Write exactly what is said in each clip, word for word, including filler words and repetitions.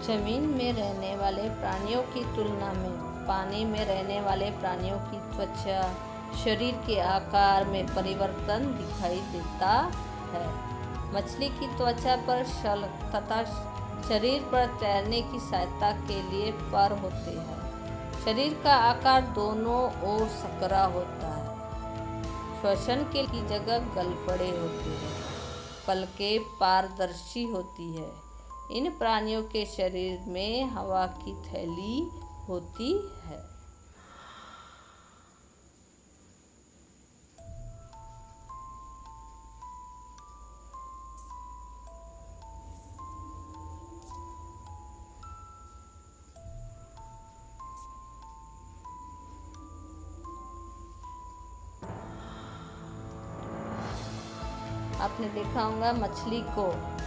जमीन में रहने वाले प्राणियों की तुलना में पानी में रहने वाले प्राणियों की त्वचा शरीर के आकार में परिवर्तन दिखाई देता है। मछली की त्वचा पर शल्क तथा शरीर पर तैरने की सहायता के लिए पर होते हैं। शरीर का आकार दोनों ओर सकरा होता है। श्वसन के की जगह गलफड़े होते हैं। पलकें पारदर्शी होती है। इन प्राणियों के शरीर में हवा की थैली होती है। आपने देखा होगा मछली को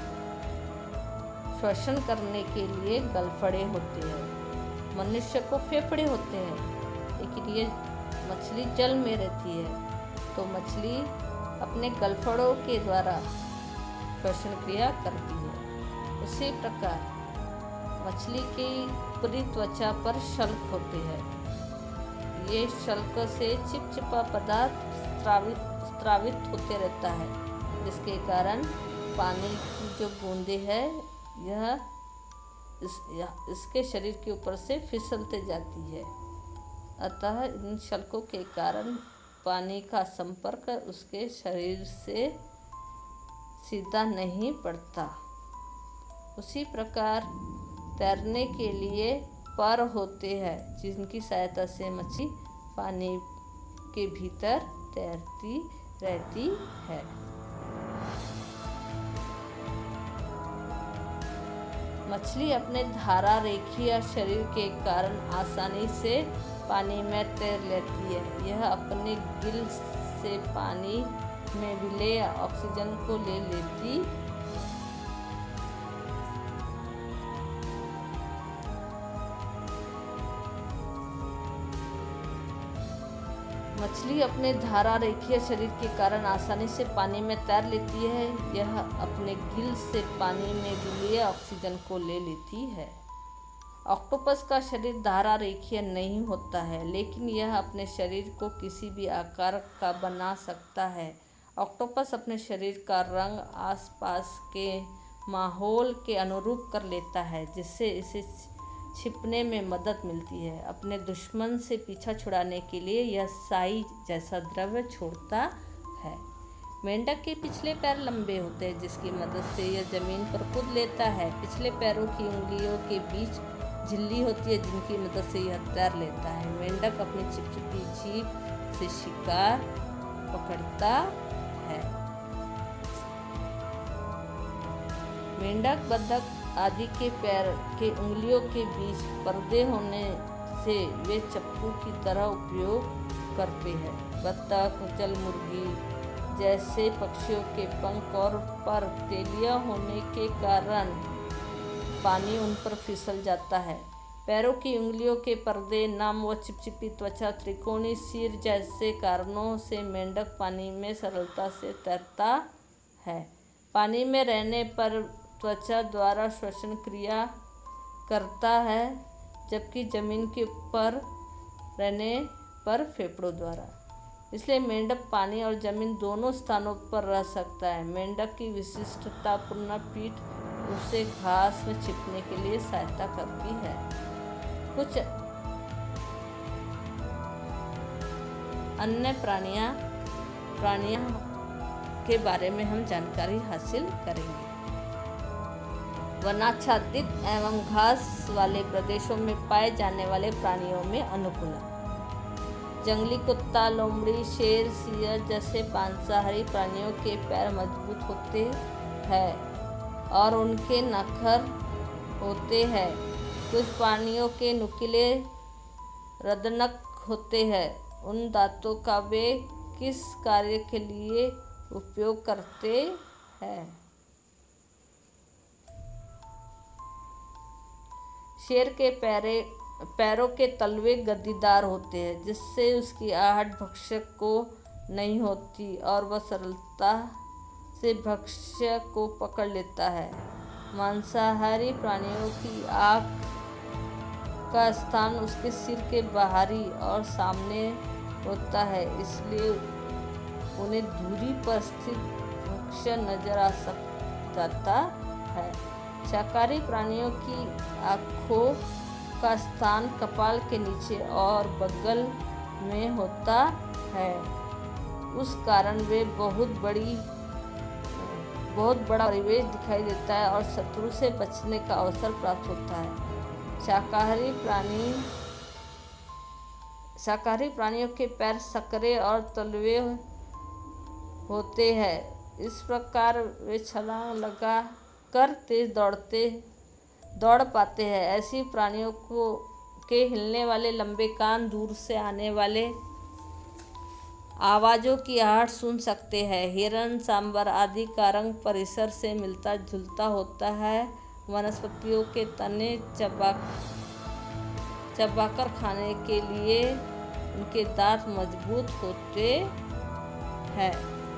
श्वसन करने के लिए गलफड़े होते हैं। मनुष्य को फेफड़े होते हैं, लेकिन ये मछली जल में रहती है, तो मछली अपने गलफड़ों के द्वारा श्वसन क्रिया करती है। उसी प्रकार मछली की पूरी त्वचा पर शल्क होते हैं। ये शल्क से चिपचिपा पदार्थ स्रावित स्रावित होते रहता है, जिसके कारण पानी की जो बूंदें हैं यह इस इसके शरीर के ऊपर से फिसलते जाती है। अतः इन शल्कों के कारण पानी का संपर्क उसके शरीर से सीधा नहीं पड़ता। उसी प्रकार तैरने के लिए पर होते हैं, जिनकी सहायता से मछली पानी के भीतर तैरती रहती है। मछली अपने धारा रेखीय शरीर के कारण आसानी से पानी में तैर लेती है। यह अपने गिल से पानी में विलेय ऑक्सीजन को ले लेती मछली अपने धारा रेखीय शरीर के कारण आसानी से पानी में तैर लेती है। यह अपने गिल से पानी में विलेय ऑक्सीजन को ले लेती है। ऑक्टोपस का शरीर धारा रेखीय नहीं होता है, लेकिन यह अपने शरीर को किसी भी आकार का बना सकता है। ऑक्टोपस अपने शरीर का रंग आसपास के माहौल के अनुरूप कर लेता है, जिससे इसे छिपने में मदद मिलती है। अपने दुश्मन से पीछा छुड़ाने के लिए यह साई जैसा द्रव्य छोड़ता है। मेंढक के पिछले पैर लंबे होते हैं, जिसकी मदद से यह जमीन पर कूद लेता है। पिछले पैरों की उंगलियों के बीच झिल्ली होती है, जिनकी मदद से यह तैर लेता है। मेंढक अपनी चिपचिपी जीभ से शिकार पकड़ता है। मेंढक, बतख आदि के पैर के उंगलियों के बीच पर्दे होने से वे चप्पू की तरह उपयोग करते हैं। बतख, जल मुर्गी जैसे पक्षियों के पंख और पर तेलिया होने के कारण पानी उन पर फिसल जाता है। पैरों की उंगलियों के पर्दे, नम व चिपचिपी त्वचा, त्रिकोणीय सिर जैसे कारणों से मेंढक पानी में सरलता से तैरता है। पानी में रहने पर त्वचा द्वारा श्वसन क्रिया करता है, जबकि जमीन के ऊपर रहने पर फेफड़ों द्वारा। इसलिए मेंढक पानी और जमीन दोनों स्थानों पर रह सकता है। मेंढक की विशिष्टतापूर्ण पीठ उसे घास में छिपने के लिए सहायता करती है। कुछ अन्य प्राणियां प्राणियों के बारे में हम जानकारी हासिल करेंगे। वनाच्छादित एवं घास वाले प्रदेशों में पाए जाने वाले प्राणियों में अनुकूलन। जंगली कुत्ता, लोमड़ी, शेर, सिंह जैसे मांसाहारी प्राणियों के पैर मजबूत होते हैं और उनके नखर होते हैं। कुछ प्राणियों के नुकीले रदनक होते हैं। उन दांतों का वे किस कार्य के लिए उपयोग करते हैं? शेर के पैरे पैरों के तलवे गद्दीदार होते हैं, जिससे उसकी आहट भक्षक को नहीं होती और वह सरलता से भक्ष्य को पकड़ लेता है। मांसाहारी प्राणियों की आँख का स्थान उसके सिर के बाहरी और सामने होता है, इसलिए उन्हें दूरी पर स्थित भक्ष्य नजर आ सकता है। शाकाहारी प्राणियों की आँखों का स्थान कपाल के नीचे और बगल में होता है। उस कारण वे बहुत बड़ी बहुत बड़ा परिवेश दिखाई देता है और शत्रु से बचने का अवसर प्राप्त होता है। शाकाहारी प्राणी शाकाहारी प्राणियों के पैर संकरे और तलवे होते हैं। इस प्रकार वे छलांग लगा कर तेज दौड़ते दौड़ पाते हैं। ऐसी प्राणियों को के हिलने वाले लंबे कान दूर से आने वाले आवाज़ों की आहट सुन सकते हैं। हिरण, सांबर आदि का रंग परिसर से मिलता जुलता होता है। वनस्पतियों के तने चबा चबाकर खाने के लिए उनके दांत मजबूत होते हैं।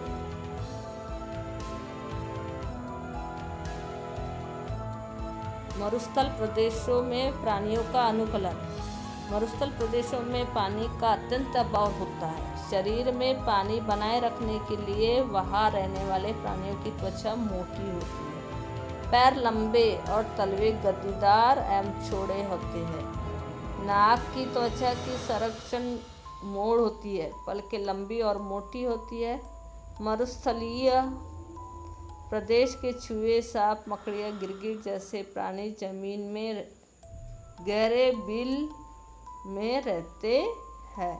मरुस्थल प्रदेशों में प्राणियों का अनुकूलन। मरुस्थल प्रदेशों में पानी का अत्यंत अभाव होता है। शरीर में पानी बनाए रखने के लिए वहां रहने वाले प्राणियों की त्वचा मोटी होती है। पैर लंबे और तलवे गद्दीदार एवं चौड़े होते हैं। नाक की त्वचा की संरक्षण मोड़ होती है। पलकें लंबी और मोटी होती है। मरुस्थलीय प्रदेश के चूहे, सांप, मकड़ियाँ, गिरगिट जैसे प्राणी जमीन में गहरे बिल में रहते हैं।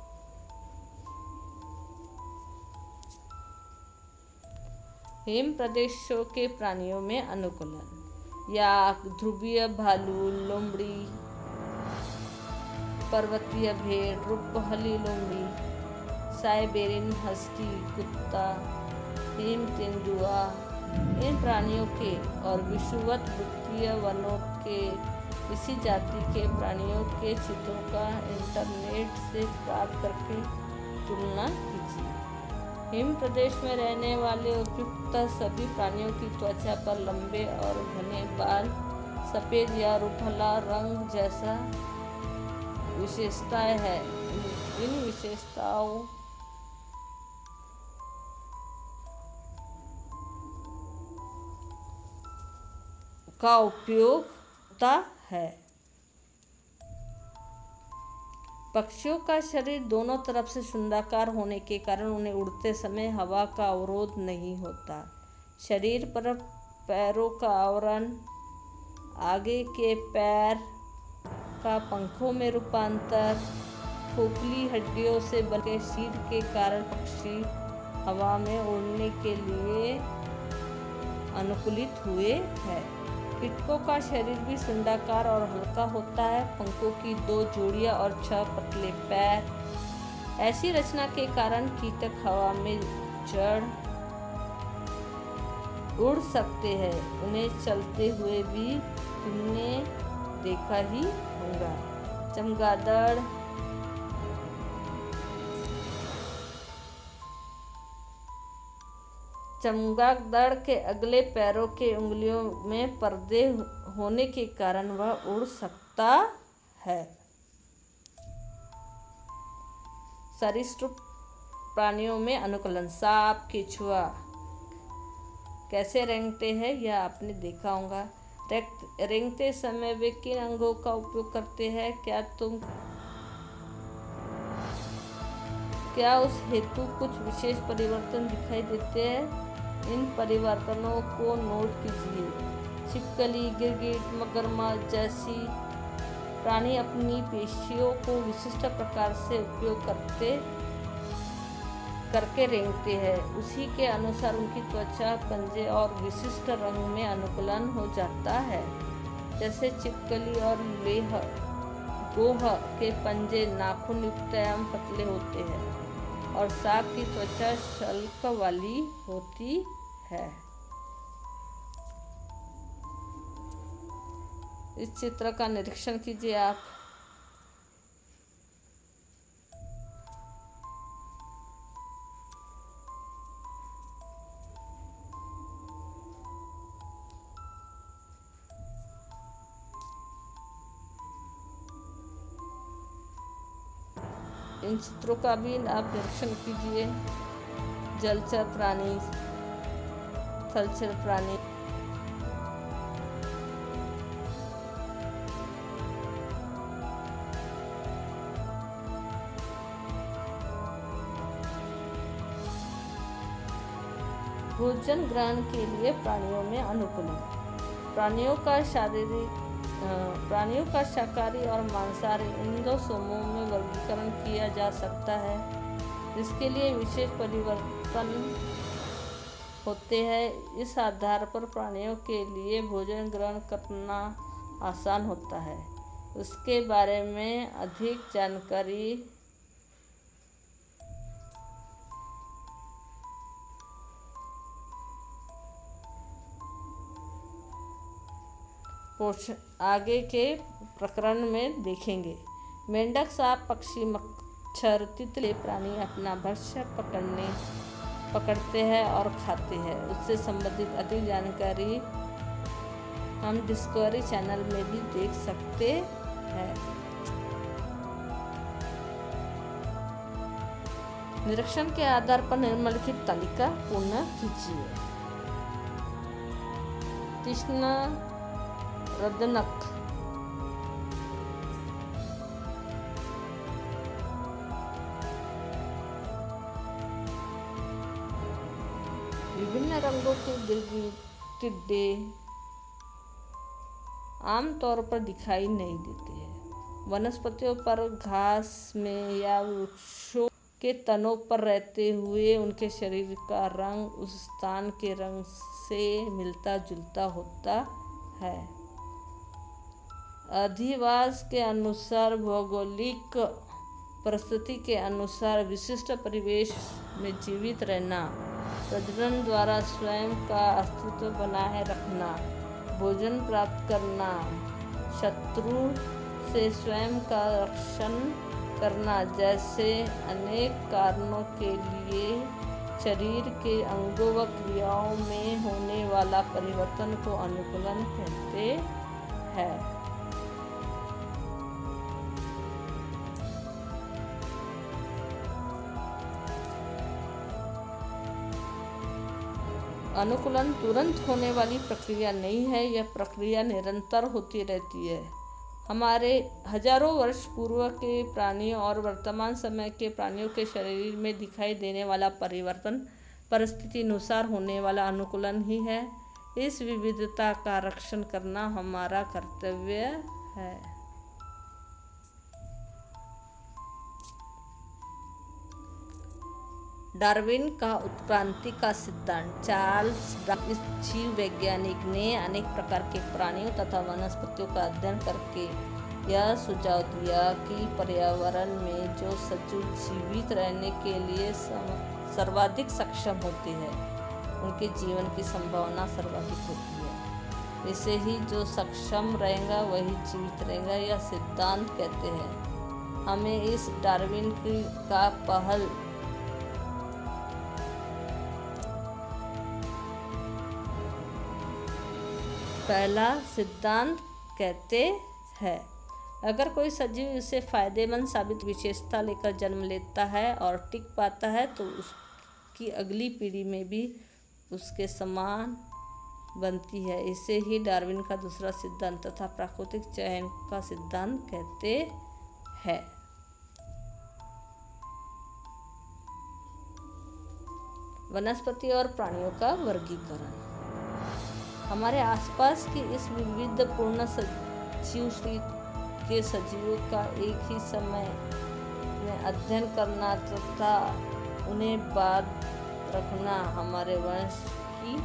हिम प्रदेशों के प्राणियों में अनुकूलन। याक, ध्रुवीय भालू, लोमड़ी, पर्वतीय भेड़, रूपहली लोमड़ी, साइबेरियन हस्की, कुत्ता, हिम तेंदुआ इन प्राणियों के और विषुवत वृत्तीय वनों के इसी जाति के प्राणियों के चित्रों का इंटरनेट से प्राप्त करके तुलना कीजिए। हिम प्रदेश में रहने वाले उपयुक्त सभी प्राणियों की त्वचा पर लंबे और घने बाल, सफ़ेद या रूपहला रंग जैसा विशेषताएं हैं। इन विशेषताओं का उपयोग होता है। पक्षियों का शरीर दोनों तरफ से शुंडाकार होने के कारण उन्हें उड़ते समय हवा का अवरोध नहीं होता। शरीर पर पैरों का आवरण, आगे के पैर का पंखों में रूपांतर, खोखली हड्डियों से बने शीट के कारण पक्षी हवा में उड़ने के लिए अनुकूलित हुए हैं। कीटकों का शरीर भी शुंडाकार और हल्का होता है। पंखों की दो जोड़ियां और छह पतले पैर। ऐसी रचना के कारण कीटक हवा में जड़ उड़ सकते हैं। उन्हें चलते हुए भी तुमने देखा ही होगा। चमगादड़, चमगादड़ के अगले पैरों के उंगलियों में पर्दे होने के कारण वह उड़ सकता है। सरीसृप प्राणियों में अनुकूलन। सांप, केंचुआ कैसे रेंगते हैं यह आपने देखा होगा। रेंगते समय वे किन अंगों का उपयोग करते हैं? क्या तुम क्या उस हेतु कुछ विशेष परिवर्तन दिखाई देते हैं? इन परिवर्तनों को नोट कीजिए। छिपकली, गिरगिट, मगरमच्छ जैसी प्राणी अपनी पेशियों को विशिष्ट प्रकार से उपयोग करते करके रेंगते हैं। उसी के अनुसार उनकी त्वचा, पंजे और विशिष्ट रंग में अनुकूलन हो जाता है। जैसे छिपकली और लेह गोह के पंजे नाखून युक्त एवं पतले होते हैं और सांप की त्वचा शल्क वाली होती है। इस चित्र का निरीक्षण कीजिए आप। इन चित्रों का भी आप निरीक्षण कीजिए। जलचर प्राणी, थलचर प्राणी, भोजन ग्रहण के लिए प्राणियों में अनुकूलन। प्राणियों का शारीरिक प्राणियों का शाकाहारी और मांसाहारी इन दो समूहों में वर्गीकरण किया जा सकता है। इसके लिए विशेष परिवर्तन होते हैं। इस आधार पर प्राणियों के लिए भोजन ग्रहण करना आसान होता है। उसके बारे में अधिक जानकारी आगे के प्रकरण में देखेंगे। मेंढक, सांप, पक्षी, मच्छर, तितली प्राणी अपना भक्ष्य पकड़ने पकड़ते हैं और खाते हैं। उससे संबंधित अधिक जानकारी हम डिस्कवरी चैनल में भी देख सकते हैं। निरीक्षण के आधार पर निम्नलिखित तालिका पुनः खींचिए। तीक्ष्ण रदनक, विभिन्न रंगों के टिड्डे आमतौर पर दिखाई नहीं देते हैं। वनस्पतियों पर, घास में या वृक्षों के तनों पर रहते हुए उनके शरीर का रंग उस स्थान के रंग से मिलता जुलता होता है। अधिवास के अनुसार, भौगोलिक परिस्थिति के अनुसार विशिष्ट परिवेश में जीवित रहना, प्रजनन द्वारा स्वयं का अस्तित्व बनाए रखना, भोजन प्राप्त करना, शत्रु से स्वयं का रक्षण करना जैसे अनेक कारणों के लिए शरीर के अंगों व क्रियाओं में होने वाला परिवर्तन को अनुकूलन कहते हैं। अनुकूलन तुरंत होने वाली प्रक्रिया नहीं है। यह प्रक्रिया निरंतर होती रहती है। हमारे हजारों वर्ष पूर्व के प्राणियों और वर्तमान समय के प्राणियों के शरीर में दिखाई देने वाला परिवर्तन परिस्थिति अनुसार होने वाला अनुकूलन ही है। इस विविधता का रक्षण करना हमारा कर्तव्य है। डार्विन का उत्क्रांति का सिद्धांत। चार्ल्स डार्विन इस जीव वैज्ञानिक ने अनेक प्रकार के प्राणियों तथा वनस्पतियों का अध्ययन करके यह सुझाव दिया कि पर्यावरण में जो सजीव जीवित रहने के लिए सर्वाधिक सक्षम होते हैं, उनके जीवन की संभावना सर्वाधिक होती है। इसे ही जो सक्षम रहेगा वही जीवित रहेगा, यह सिद्धांत कहते हैं। हमें इस डार्विन की का पहल पहला सिद्धांत कहते हैं। अगर कोई सजीव इसे फायदेमंद साबित विशेषता लेकर जन्म लेता है और टिक पाता है तो उसकी अगली पीढ़ी में भी उसके समान बनती है। इसे ही डार्विन का दूसरा सिद्धांत तथा प्राकृतिक चयन का सिद्धांत कहते हैं। वनस्पति और प्राणियों का वर्गीकरण। हमारे आसपास की इस विविधपूर्ण जीव श्री के सजीवों का एक ही समय में अध्ययन करना तथा उन्हें बात रखना हमारे वंश की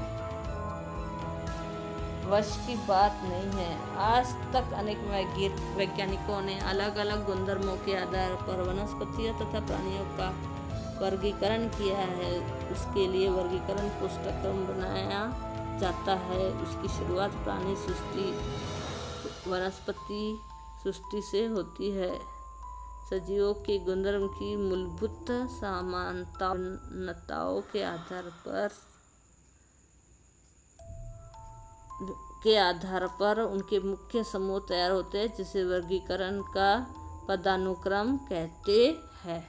वश की बात नहीं है। आज तक अनेक वैज्ञानिकों ने अलग अलग गुणधर्मों के आधार पर वनस्पतियों तथा प्राणियों का वर्गीकरण किया है। उसके लिए वर्गीकरण पुस्तकक्रम बनाया जाता है। उसकी शुरुआत प्राणी सृष्टि वनस्पति सृष्टि से होती है। सजीवों के गुणधर्म की मूलभूत समानताओं के आधार पर के आधार पर उनके मुख्य समूह तैयार होते हैं, जिसे वर्गीकरण का पदानुक्रम कहते है।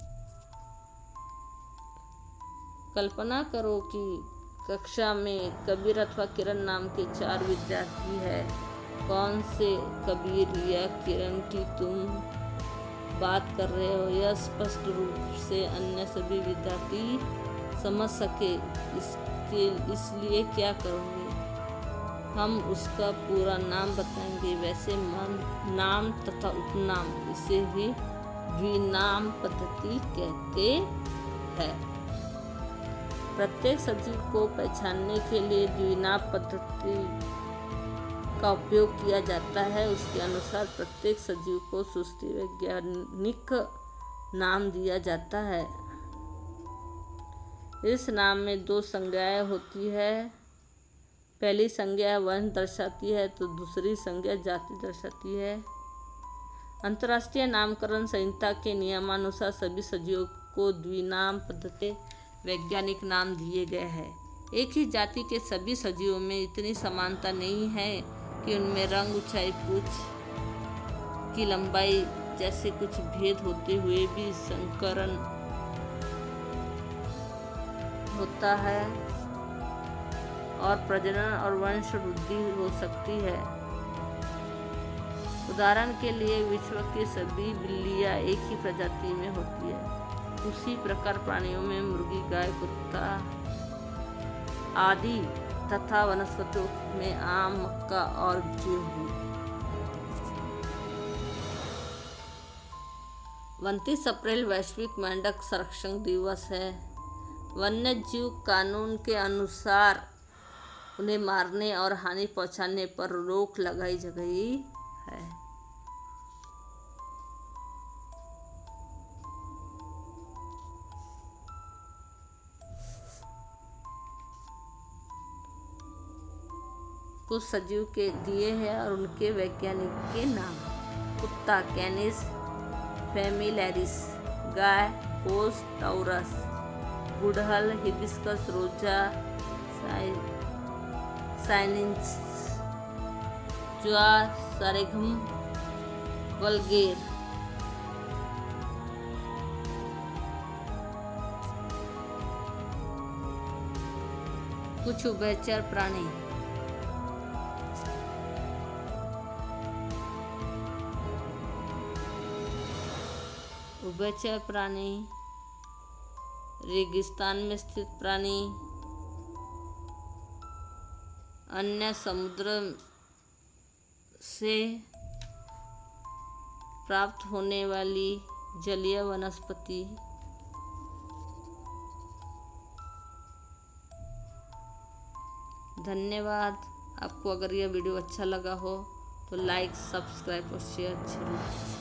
कल्पना करो कि कक्षा में कबीर अथवा किरण नाम के चार विद्यार्थी हैं। कौन से कबीर या किरण की तुम बात कर रहे हो, यह स्पष्ट रूप से अन्य सभी विद्यार्थी समझ सके इसके इसलिए क्या करोगे? हम उसका पूरा नाम बताएंगे। वैसे नाम तथा उपनाम, इसे ही द्विनाम पद्धति कहते हैं। प्रत्येक सजीव को पहचानने के लिए द्विनाम पद्धति का उपयोग किया जाता है। उसके अनुसार प्रत्येक सजीव को सृष्टि वैज्ञानिक नाम दिया जाता है। इस नाम में दो संज्ञाएं होती है। पहली संज्ञा वंश दर्शाती है तो दूसरी संज्ञा जाति दर्शाती है। अंतर्राष्ट्रीय नामकरण संहिता के नियमानुसार सभी सजीवों को द्विनाम पद्धति वैज्ञानिक नाम दिए गए हैं। एक ही जाति के सभी सजीवों में इतनी समानता नहीं है कि उनमें रंग, ऊंचाई, पूंछ की लंबाई जैसे कुछ भेद होते हुए भी संकरण होता है और प्रजनन और वंश वृद्धि हो सकती है। उदाहरण के लिए विश्व की सभी बिल्लियां एक ही प्रजाति में होती है। उसी प्रकार प्राणियों में मुर्गी, गाय, कुत्ता आदि तथा वनस्पतियों में आम, मक्का और गेहूं। उनतीस अप्रैल वैश्विक मेंढक संरक्षण दिवस है। वन्य जीव कानून के अनुसार उन्हें मारने और हानि पहुंचाने पर रोक लगाई गई है। कुछ सजीव के दिए हैं और उनके वैज्ञानिक के नाम। कुत्ता कैनिस फेमिलियरिस, गाय बोस टाउरस, गुड़हल हिबिस्कस रोजा साइनिन्सिस, ज्वार सारेगम वल्गेर। कुछ उभयचर प्राणी। उभयचर प्राणी रेगिस्तान में स्थित प्राणी, अन्य समुद्र से प्राप्त होने वाली जलीय वनस्पति, धन्यवाद। आपको अगर यह वीडियो अच्छा लगा हो तो लाइक, सब्सक्राइब और शेयर जरूर।